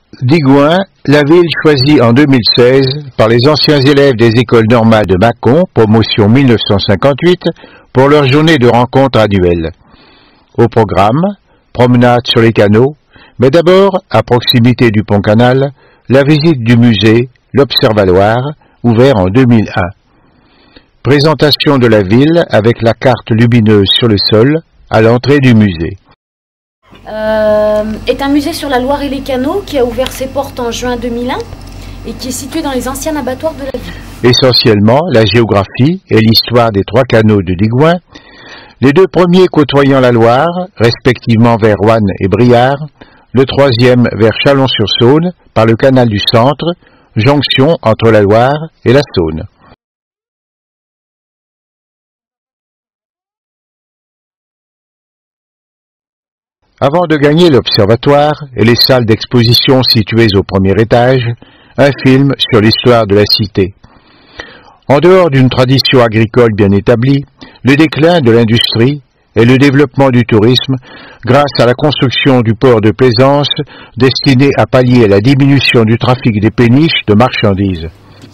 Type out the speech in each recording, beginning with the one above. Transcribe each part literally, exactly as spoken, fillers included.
Digoin, la ville choisie en deux mille seize par les anciens élèves des écoles normales de Mâcon, promotion mille neuf cent cinquante-huit, pour leur journée de rencontre annuelle. Au programme, promenade sur les canaux, mais d'abord, à proximité du pont-canal, la visite du musée, l'Observatoire, ouvert en deux mille un. Présentation de la ville avec la carte lumineuse sur le sol, à l'entrée du musée. Euh, est un musée sur la Loire et les canaux qui a ouvert ses portes en juin deux mille un et qui est situé dans les anciens abattoirs de la ville. Essentiellement, la géographie et l'histoire des trois canaux de Digoin, les deux premiers côtoyant la Loire, respectivement vers Roanne et Briare, le troisième vers Chalon-sur-Saône par le canal du Centre, jonction entre la Loire et la Saône. Avant de gagner l'Observatoire et les salles d'exposition situées au premier étage, un film sur l'histoire de la cité. En dehors d'une tradition agricole bien établie, le déclin de l'industrie et le développement du tourisme grâce à la construction du port de plaisance destiné à pallier la diminution du trafic des péniches de marchandises.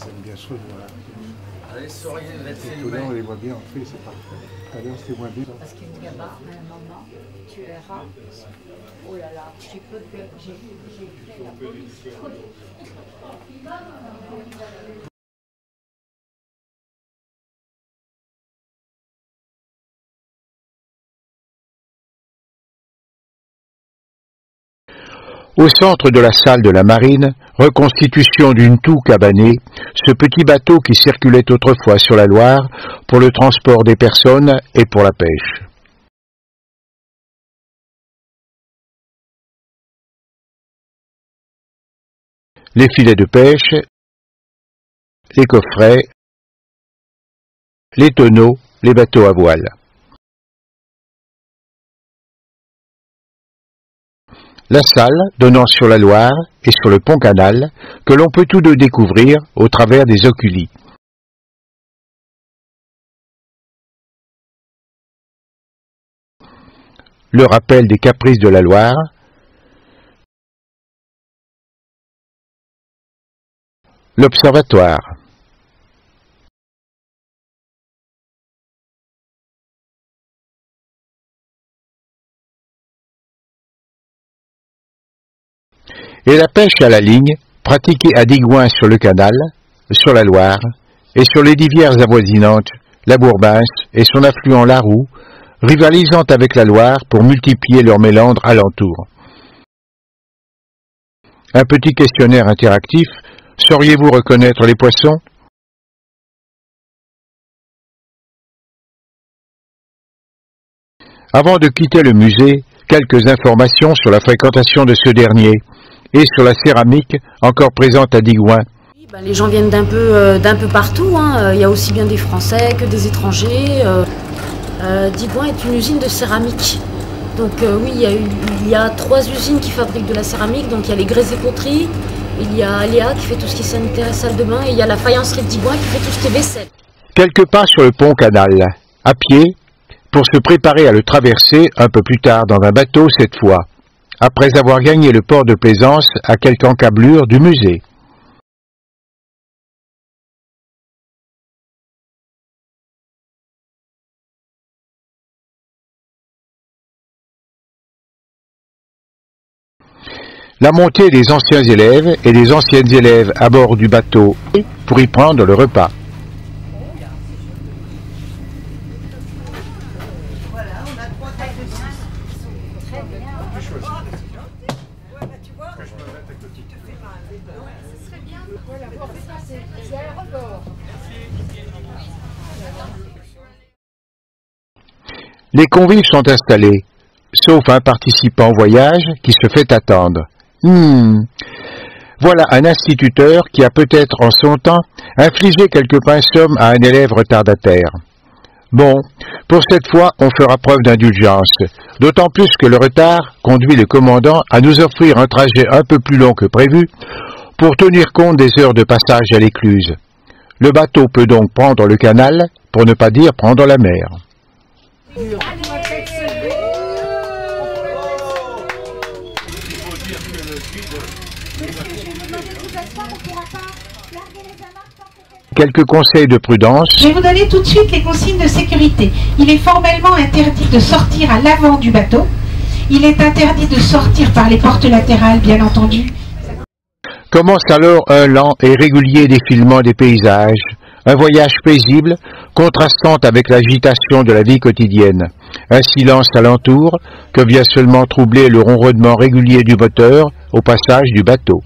Oh là là, j'ai peu de... j'ai fait la police. Au centre de la salle de la marine, reconstitution d'une toue cabanée, ce petit bateau qui circulait autrefois sur la Loire pour le transport des personnes et pour la pêche. Les filets de pêche, les coffrets, les tonneaux, les bateaux à voile. La salle donnant sur la Loire et sur le pont-canal que l'on peut tous deux découvrir au travers des oculis. Le rappel des caprices de la Loire, l'Observatoire. Et la pêche à la ligne, pratiquée à Digoin sur le canal, sur la Loire, et sur les rivières avoisinantes, la Bourbince et son affluent la Roue, rivalisant avec la Loire pour multiplier leurs mélandres alentour. Un petit questionnaire interactif. Sauriez-vous reconnaître les poissons? Avant de quitter le musée, quelques informations sur la fréquentation de ce dernier et sur la céramique encore présente à Digoin. Ben, les gens viennent d'un peu, euh, d'un peu partout, hein. Il y a aussi bien des Français que des étrangers. Euh, euh, Digoin est une usine de céramique. Donc euh, oui, il y, a eu, il y a trois usines qui fabriquent de la céramique. Donc il y a les Grès et Poteries, il y a Léa qui fait tout ce qui est sanitaire et salle de bain, et il y a la faïencerie de Digoin qui fait tout ce qui est vaisselle. Quelques pas sur le pont-canal, à pied, pour se préparer à le traverser un peu plus tard dans un bateau cette fois, après avoir gagné le port de plaisance à quelque encablure du musée. La montée des anciens élèves et des anciennes élèves à bord du bateau pour y prendre le repas. Les convives sont installés, sauf un participant au voyage qui se fait attendre. Hmm. Voilà un instituteur qui a peut-être en son temps infligé quelques pinsommes à un élève retardataire. Bon, pour cette fois, on fera preuve d'indulgence, d'autant plus que le retard conduit le commandant à nous offrir un trajet un peu plus long que prévu pour tenir compte des heures de passage à l'écluse. Le bateau peut donc prendre le canal, pour ne pas dire prendre la mer. Monsieur, je vais vous demander de vous asseoir, on ne pourra pas larguer les amarres tant que... Quelques conseils de prudence. Je vais vous donner tout de suite les consignes de sécurité. Il est formellement interdit de sortir à l'avant du bateau. Il est interdit de sortir par les portes latérales, bien entendu. Commence alors un lent et régulier défilement des paysages, un voyage paisible, contrastant avec l'agitation de la vie quotidienne, un silence alentour que vient seulement troubler le ronronnement régulier du moteur au passage du bateau.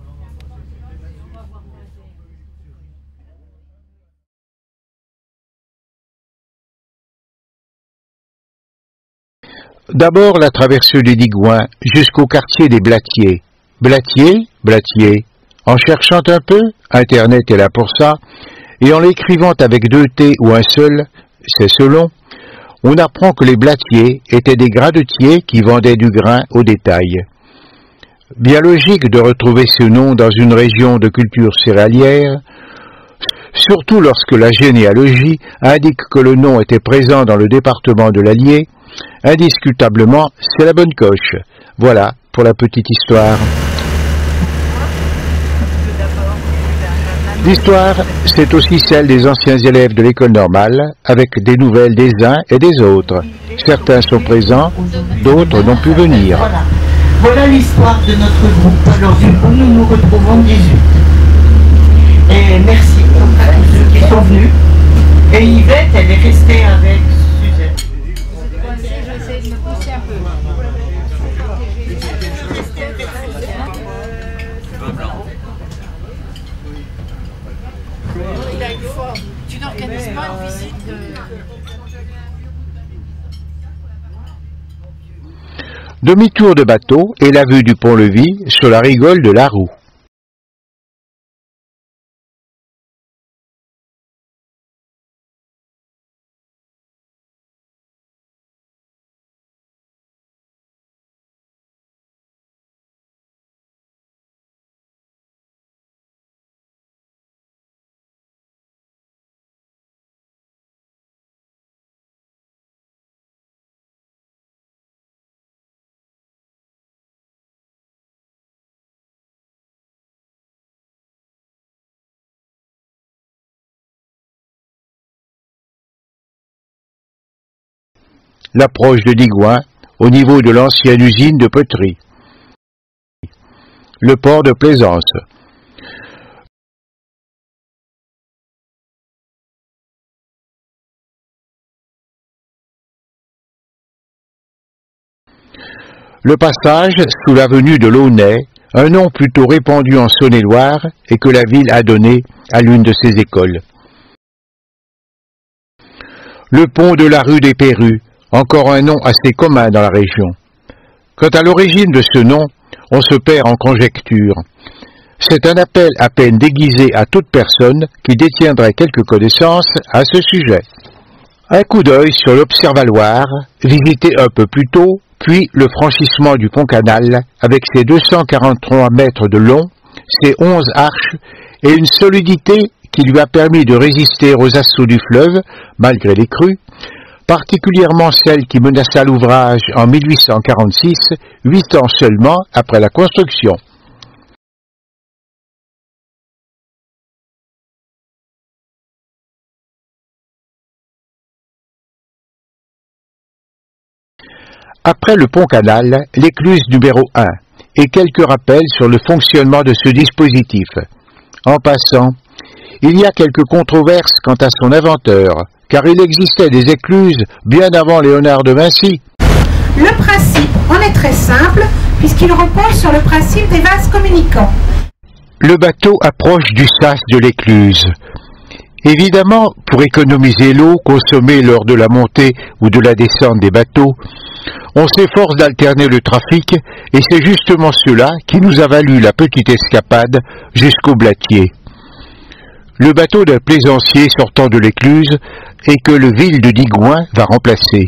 D'abord la traversée des Digoins jusqu'au quartier des Blatiers. Blatier, Blatier. En cherchant un peu, Internet est là pour ça, et en l'écrivant avec deux T ou un seul, c'est selon, on apprend que les Blatiers étaient des gradetiers qui vendaient du grain au détail. Bien logique de retrouver ce nom dans une région de culture céréalière, surtout lorsque la généalogie indique que le nom était présent dans le département de l'Allier. Indiscutablement, c'est la bonne coche. Voilà pour la petite histoire. L'histoire, c'est aussi celle des anciens élèves de l'école normale, avec des nouvelles des uns et des autres. Certains sont présents, d'autres n'ont pu venir. Voilà, voilà l'histoire de notre groupe. Alors du coup, nous nous retrouvons dix-huit. Et merci à tous ceux qui sont venus. Et Yvette, elle est restée avec Suzette. J'essaie de me pousser un peu. Il a une forme. Tu n'organises pas une visite de... Demi-tour de bateau et la vue du pont-levis sur la rigole de la Roue. L'approche de Digoin, au niveau de l'ancienne usine de poterie. Le port de Plaisance. Le passage sous l'avenue de Launay, un nom plutôt répandu en Saône-et-Loire et que la ville a donné à l'une de ses écoles. Le pont de la rue des Perrues, encore un nom assez commun dans la région. Quant à l'origine de ce nom, on se perd en conjectures. C'est un appel à peine déguisé à toute personne qui détiendrait quelques connaissances à ce sujet. Un coup d'œil sur l'Observatoire, visité un peu plus tôt, puis le franchissement du pont-canal avec ses deux cent quarante-trois mètres de long, ses onze arches et une solidité qui lui a permis de résister aux assauts du fleuve, malgré les crues, particulièrement celle qui menaça l'ouvrage en mille huit cent quarante-six, huit ans seulement après la construction. Après le pont-canal, l'écluse numéro un, et quelques rappels sur le fonctionnement de ce dispositif. En passant, il y a quelques controverses quant à son inventeur, car il existait des écluses bien avant Léonard de Vinci. Le principe en est très simple, puisqu'il repose sur le principe des vases communicants. Le bateau approche du sas de l'écluse. Évidemment, pour économiser l'eau consommée lors de la montée ou de la descente des bateaux, on s'efforce d'alterner le trafic, et c'est justement cela qui nous a valu la petite escapade jusqu'au Blatier. Le bateau d'un plaisancier sortant de l'écluse et que le ville de Digoin va remplacer.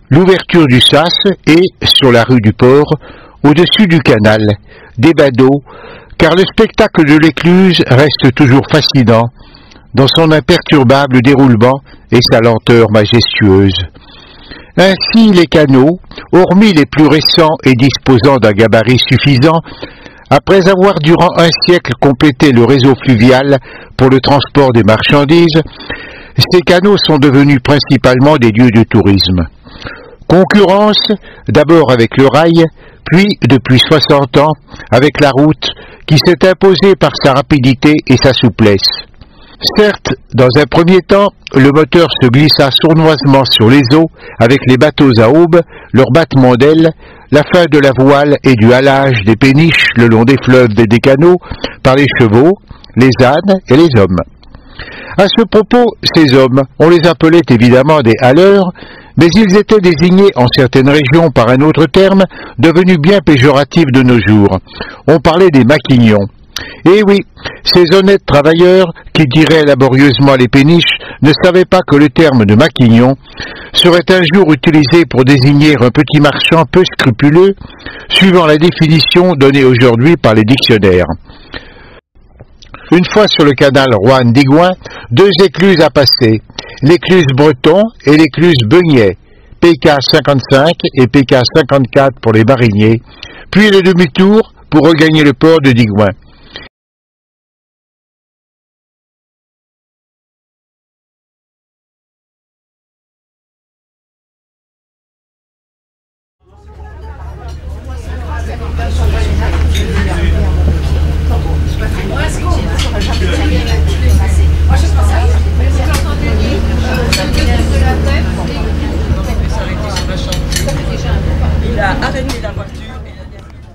l'ouverture du sas et, sur la rue du Port, au-dessus du canal, des badauds, car le spectacle de l'écluse reste toujours fascinant dans son imperturbable déroulement et sa lenteur majestueuse. Ainsi, les canaux, hormis les plus récents et disposant d'un gabarit suffisant, après avoir durant un siècle complété le réseau fluvial pour le transport des marchandises, ces canaux sont devenus principalement des lieux de tourisme. Concurrence, d'abord avec le rail, puis depuis soixante ans avec la route qui s'est imposée par sa rapidité et sa souplesse. Certes, dans un premier temps, le moteur se glissa sournoisement sur les eaux avec les bateaux à aubes, leur battement d'ailes, la fin de la voile et du halage des péniches le long des fleuves et des canaux par les chevaux, les ânes et les hommes. À ce propos, ces hommes, on les appelait évidemment des haleurs, mais ils étaient désignés en certaines régions par un autre terme, devenu bien péjoratif de nos jours. On parlait des maquignons. Et oui, ces honnêtes travailleurs, qui tiraient laborieusement les péniches, ne savaient pas que le terme de maquignon serait un jour utilisé pour désigner un petit marchand peu scrupuleux, suivant la définition donnée aujourd'hui par les dictionnaires. Une fois sur le canal Roanne-Digoin, deux écluses à passer, l'écluse Breton et l'écluse Beugnet, P K cinquante-cinq et P K cinquante-quatre pour les mariniers, puis le demi-tour pour regagner le port de Digoin. Il a arrêté la voiture et il a dit...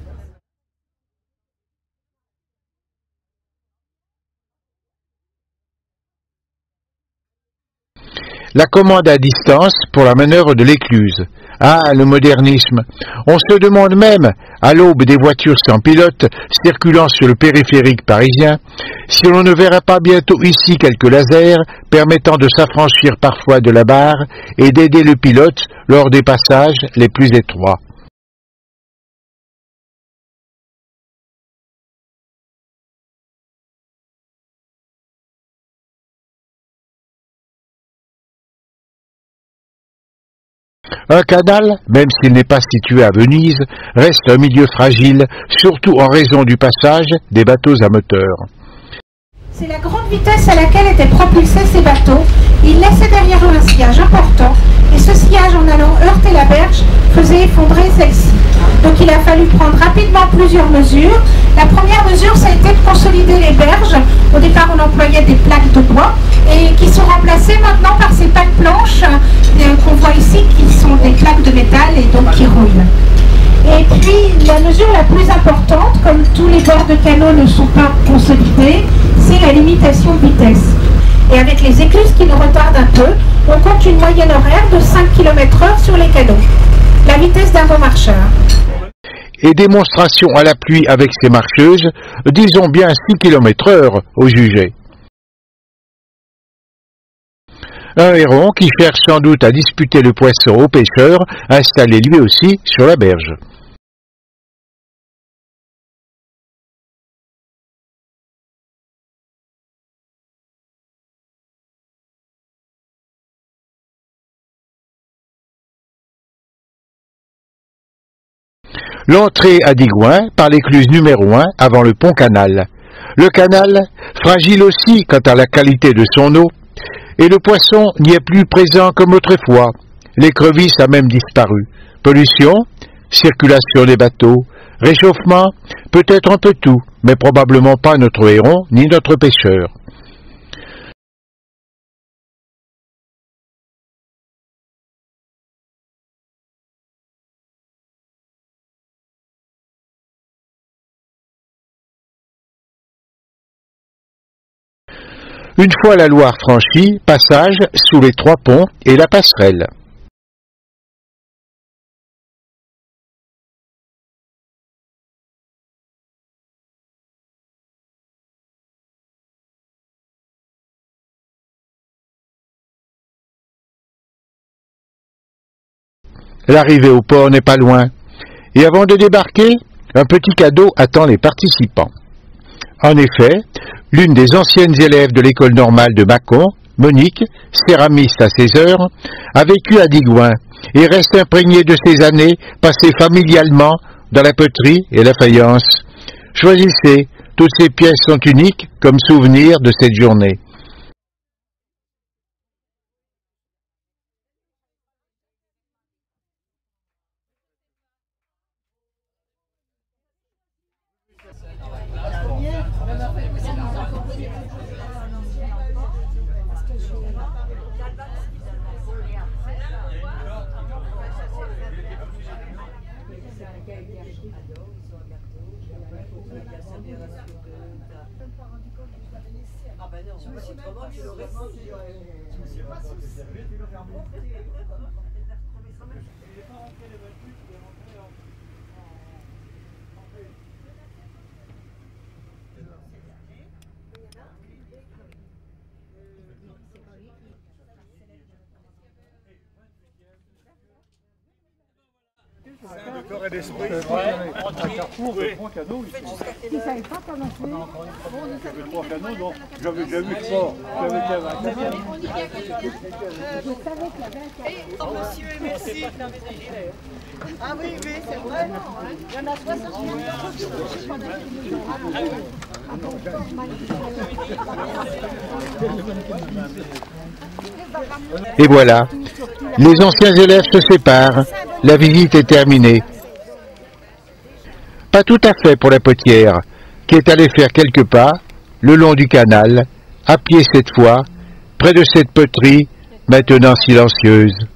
La commande à distance pour la manœuvre de l'écluse. Ah, le modernisme. On se demande même, à l'aube des voitures sans pilote circulant sur le périphérique parisien, si l'on ne verra pas bientôt ici quelques lasers permettant de s'affranchir parfois de la barre et d'aider le pilote lors des passages les plus étroits. Un canal, même s'il n'est pas situé à Venise, reste un milieu fragile, surtout en raison du passage des bateaux à moteur. C'est la grande vitesse à laquelle étaient propulsés ces bateaux. Ils laissaient derrière eux un sillage important, et ce sillage, en allant heurter la berge, faisait effondrer celle-ci. Donc il a fallu prendre rapidement plusieurs mesures. La première mesure, ça a été de consolider les berges. Au départ, on employait des plaques de bois, et qui sont remplacées maintenant par ces pales planches euh, qu'on voit ici, qui sont des plaques de métal et donc qui roulent. Et puis, la mesure la plus importante, comme tous les bords de canaux ne sont pas consolidés, c'est la limitation de vitesse. Et avec les écluses qui nous retardent un peu, on compte une moyenne horaire de cinq kilomètres heure sur les canaux. La vitesse d'un bon marcheur. Et démonstration à la pluie avec ces marcheuses, disons bien six kilomètres heure au jugé. Un héron qui cherche sans doute à disputer le poisson au pêcheur, installé lui aussi sur la berge. L'entrée à Digoin par l'écluse numéro un avant le pont canal. Le canal, fragile aussi quant à la qualité de son eau, et le poisson n'y est plus présent comme autrefois. L'écrevisse a même disparu. Pollution, circulation des bateaux, réchauffement, peut-être un peu tout, mais probablement pas notre héron ni notre pêcheur. Une fois la Loire franchie, passage sous les trois ponts et la passerelle. L'arrivée au port n'est pas loin. Et avant de débarquer, un petit cadeau attend les participants. En effet, l'une des anciennes élèves de l'école normale de Mâcon, Monique, céramiste à ses heures, a vécu à Digoin et reste imprégnée de ces années passées familialement dans la poterie et la faïence. Choisissez, toutes ces pièces sont uniques comme souvenir de cette journée. Ah ben non, autrement tu l'aurais Le corps et l'esprit, un carrefour, trois canaux. Ils ne savaient pas comment faire. J'avais trois canaux, donc j'avais déjà vu le port. J'avais déjà vu un canal. Je savais qu'il y avait un carrefour. Oh monsieur, merci. Ah oui, oui, c'est vrai. Il y en a soixante. Et voilà, les anciens élèves se séparent, la visite est terminée. Pas tout à fait pour la potière, qui est allée faire quelques pas, le long du canal, à pied cette fois, près de cette poterie, maintenant silencieuse.